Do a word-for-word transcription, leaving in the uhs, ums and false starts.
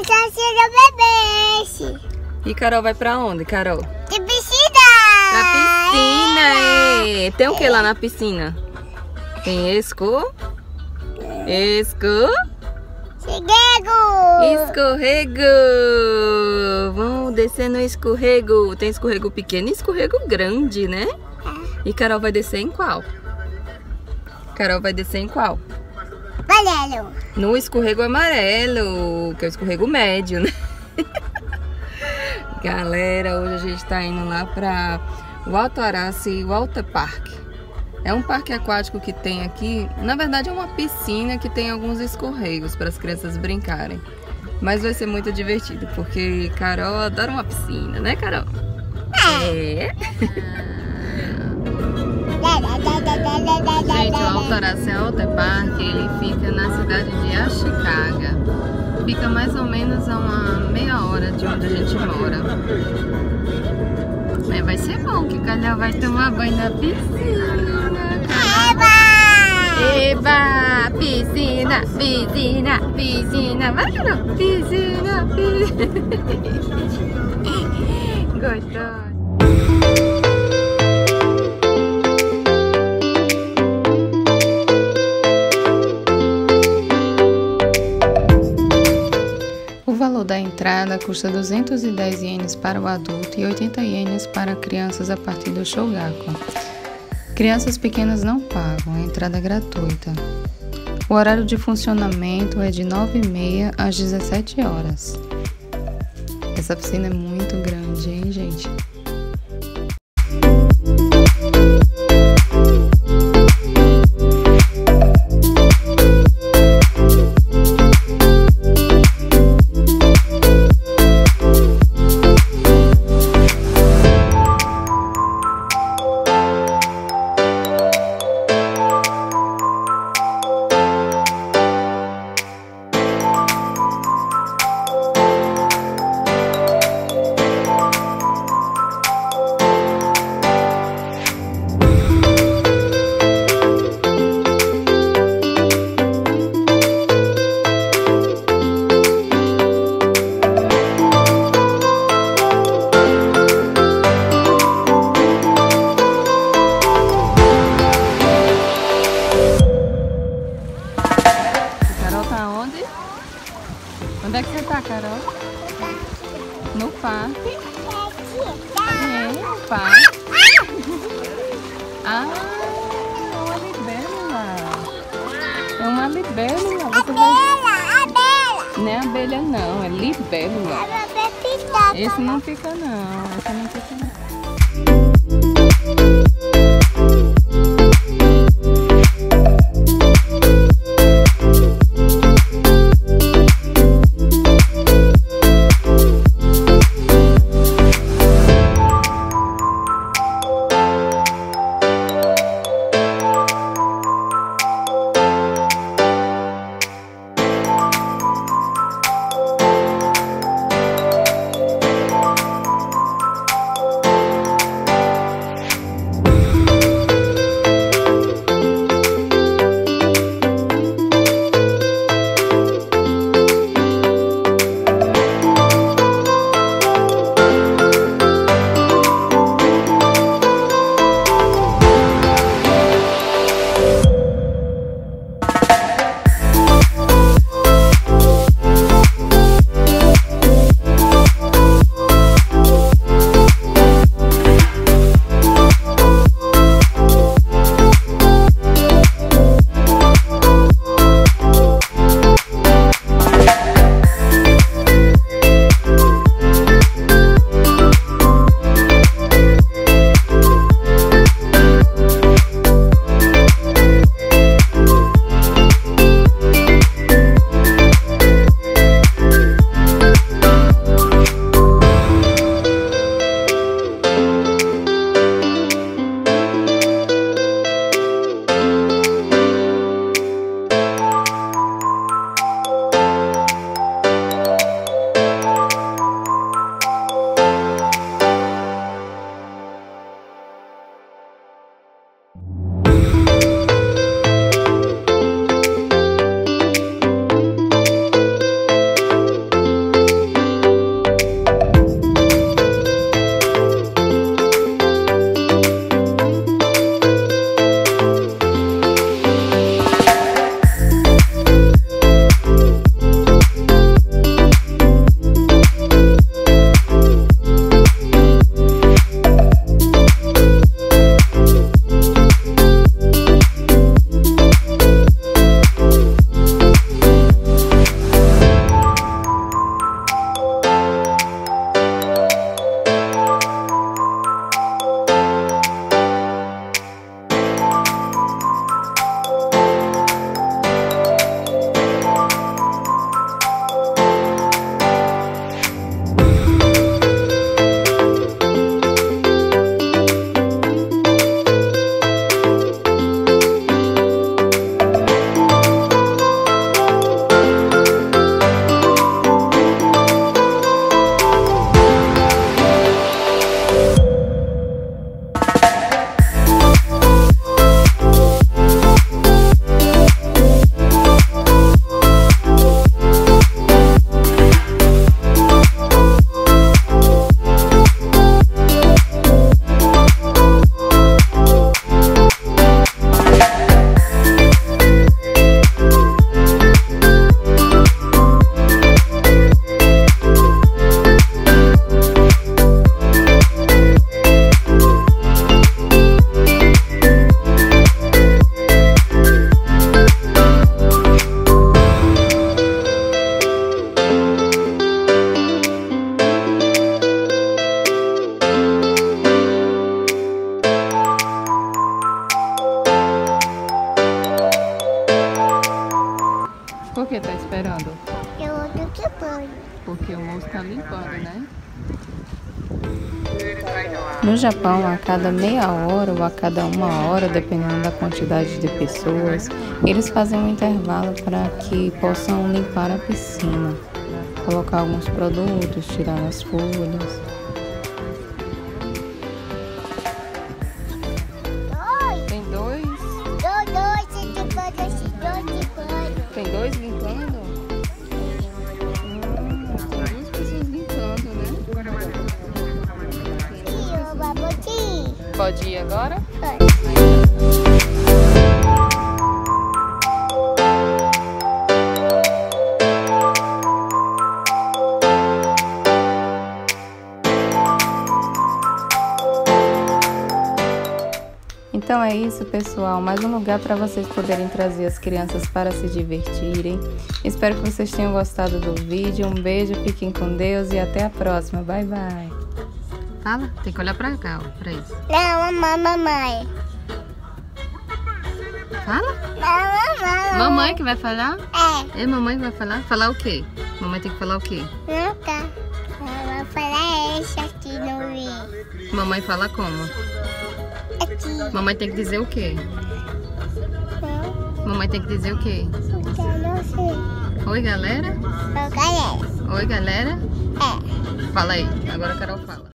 Bebê. E Carol vai pra onde, Carol? De piscina. Pra piscina, é. Tem o que lá na piscina? Tem esco? Esco? Escorrego. Escorrego. Vamos descer no escorrego. Tem escorrego pequeno e escorrego grande, né? E Carol vai descer em qual? Carol vai descer em qual? Amarelo. No escorrego amarelo, que é o escorrego médio, né? Galera, hoje a gente tá indo lá pra Walter Horácio Water Park. É um parque aquático que tem aqui. Na verdade é uma piscina que tem alguns escorregos para as crianças brincarem. Mas vai ser muito divertido, porque Carol adora uma piscina, né, Carol? É. Gente, o Walter Horácio Water Park, ele fica na cidade de Ashikaga. Fica mais ou menos a uma meia hora de onde a gente mora. É, vai ser bom que o Calhau vai tomar banho na piscina. Eba! Eba! Piscina, piscina, piscina. Vai, Carol! Piscina, piscina. Gostou? O valor da entrada custa duzentos e dez ienes para o adulto e oitenta ienes para crianças a partir do Shogaku. Crianças pequenas não pagam, a entrada é gratuita. O horário de funcionamento é de nove e meia às dezessete horas. Essa piscina é muito grande, hein, gente? Onde é que você tá, Carol? No parque? É, no parque. Ah, é uma libélula. É uma libélula. Você vai... Abelha, Não é abelha não, é libélula. abelha. Esse não fica não, esse não fica não. porque o moço está limpando, né? No Japão, a cada meia hora ou a cada uma hora, dependendo da quantidade de pessoas, eles fazem um intervalo para que possam limpar a piscina, colocar alguns produtos, tirar as folhas. Tem dois? Tem dois limpando? Hum, duas pessoas limpando, né? Pode ir agora? Então é isso, pessoal, mais um lugar para vocês poderem trazer as crianças para se divertirem. Espero que vocês tenham gostado do vídeo. Um beijo, fiquem com Deus e até a próxima. Bye, bye. Fala, tem que olhar pra cá, ó, pra isso. Não, mamãe, mamãe. Fala? Não, mamãe. Mamãe que vai falar? É. É mamãe que vai falar? Falar o quê? Mamãe tem que falar o quê? Não tá. Eu vou falar esse aqui no vídeo. Mamãe fala como? Aqui. Mamãe tem que dizer o quê? Não, Mamãe tem que dizer o quê? eu não sei. Oi, galera? Ô, galera. Oi, galera? É. Fala aí, agora a Carol fala.